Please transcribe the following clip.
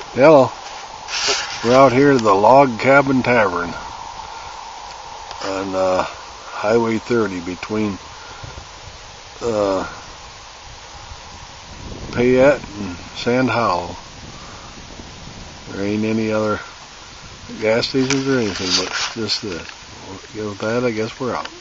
Hello. We're out here at the Log Cabin Tavern on Highway 30 between Payette and Sand Hollow. There ain't any other gas stations or anything but just this. With that, I guess we're out.